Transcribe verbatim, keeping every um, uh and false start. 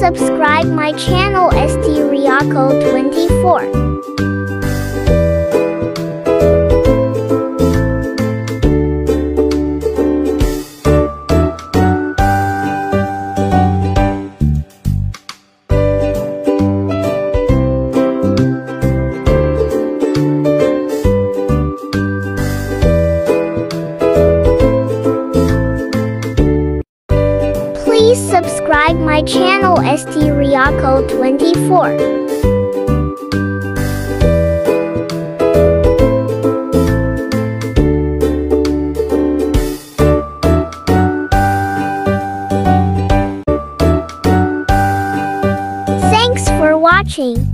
subscribe my channel S T Riyako twenty-four. Please subscribe my channel S T Riyako twenty-four. Thanks for watching.